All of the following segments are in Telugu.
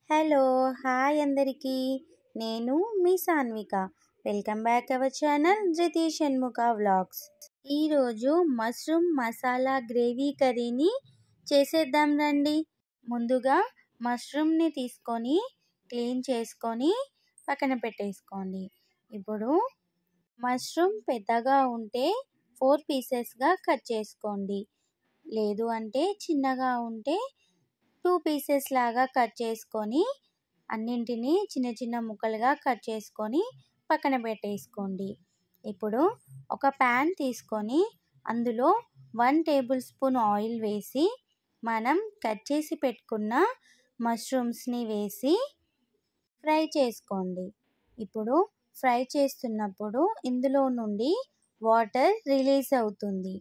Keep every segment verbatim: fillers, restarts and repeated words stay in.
హలో హాయ్ అందరికీ నేను మీ Sanvika welcome back our channel Dhruti Shanmukha vlogs. ఈరోజు మష్రూమ్ మసాలా గ్రేవీ కర్రీని చేసేద్దాం రండి. ముందుగా మష్రూమ్ని తీసుకొని క్లీన్ చేసుకొని పక్కన పెట్టేసుకోండి. ఇప్పుడు మష్రూమ్ పెద్దగా ఉంటే ఫోర్ పీసెస్గా కట్ చేసుకోండి, లేదు అంటే చిన్నగా ఉంటే టూ పీసెస్ లాగా కట్ చేసుకొని అన్నింటినీ చిన్న చిన్న ముక్కలుగా కట్ చేసుకొని పక్కన పెట్టేసుకోండి. ఇప్పుడు ఒక ప్యాన్ తీసుకొని అందులో వన్ టేబుల్ స్పూన్ ఆయిల్ వేసి మనం కట్ చేసి పెట్టుకున్న మష్రూమ్స్ని వేసి ఫ్రై చేసుకోండి. ఇప్పుడు ఫ్రై చేస్తున్నప్పుడు ఇందులో నుండి వాటర్ రిలీజ్ అవుతుంది.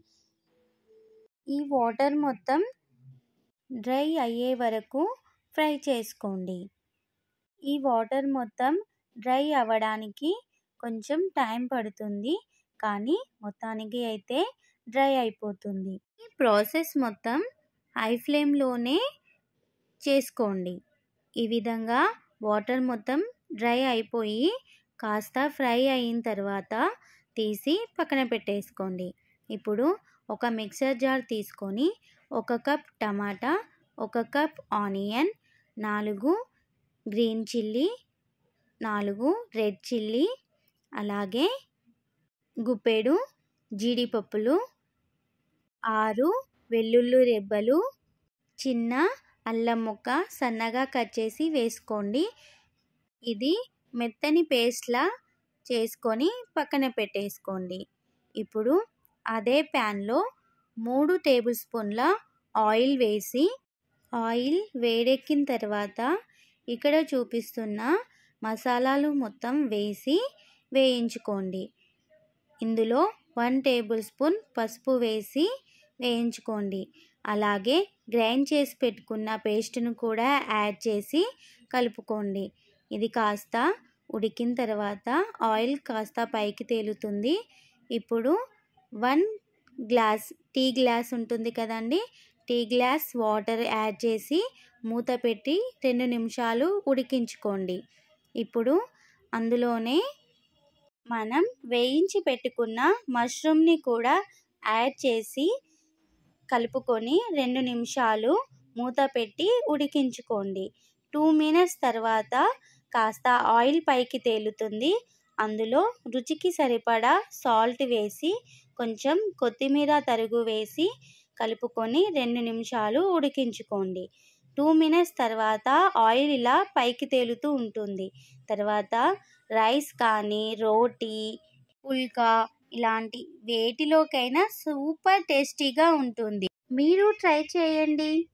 ఈ వాటర్ మొత్తం డ్రై అయ్యే వరకు ఫ్రై చేసుకోండి. ఈ వాటర్ మొత్తం డ్రై అవ్వడానికి కొంచెం టైం పడుతుంది, కానీ మొత్తానికి అయితే డ్రై అయిపోతుంది. ఈ ప్రాసెస్ మొత్తం హై ఫ్లేమ్లోనే చేసుకోండి. ఈ విధంగా వాటర్ మొత్తం డ్రై అయిపోయి కాస్త ఫ్రై అయిన తర్వాత తీసి పక్కన పెట్టేసుకోండి. ఇప్పుడు ఒక మిక్సర్ జార్ తీసుకొని ఒక కప్ టమాటా, ఒక కప్ ఆనియన్, నాలుగు గ్రీన్ చిల్లీ, నాలుగు రెడ్ చిల్లీ, అలాగే గుప్పెడు జీడిపప్పులు, ఆరు వెల్లుల్లి రెబ్బలు, చిన్న అల్లం ముక్క సన్నగా కట్ చేసి వేసుకోండి. ఇది మెత్తని పేస్ట్లా చేసుకొని పక్కన పెట్టేసుకోండి. ఇప్పుడు అదే ప్యాన్లో మూడు టేబుల్ స్పూన్ల ఆయిల్ వేసి ఆయిల్ వేడెక్కిన తర్వాత ఇక్కడ చూపిస్తున్న మసాలాలు మొత్తం వేసి వేయించుకోండి. ఇందులో వన్ టేబుల్ స్పూన్ పసుపు వేసి వేయించుకోండి. అలాగే గ్రైండ్ చేసి పెట్టుకున్న పేస్ట్ను కూడా యాడ్ చేసి కలుపుకోండి. ఇది కాస్త ఉడికిన తర్వాత ఆయిల్ కాస్త పైకి తేలుతుంది. ఇప్పుడు వన్ గ్లాస్ టీ గ్లాస్ ఉంటుంది కదండి, టీ గ్లాస్ వాటర్ యాడ్ చేసి మూత పెట్టి రెండు నిమిషాలు ఉడికించుకోండి. ఇప్పుడు అందులోనే మనం వేయించి పెట్టుకున్న మష్రూమ్ని కూడా యాడ్ చేసి కలుపుకొని రెండు నిమిషాలు మూత పెట్టి ఉడికించుకోండి. టూ మినిట్స్ తర్వాత కాస్త ఆయిల్ పైకి తేలుతుంది. అందులో రుచికి సరిపడా సాల్ట్ వేసి కొంచెం కొత్తిమీర తరుగు వేసి కలుపుకొని రెండు నిమిషాలు ఉడికించుకోండి. టూ మినిట్స్ తర్వాత ఆయిల్ ఇలా పైకి తేలుతూ ఉంటుంది. తర్వాత రైస్ కానీ రోటీ, పుల్కా ఇలాంటి వేటిలోకైనా సూపర్ టేస్టీగా ఉంటుంది. మీరు ట్రై చేయండి.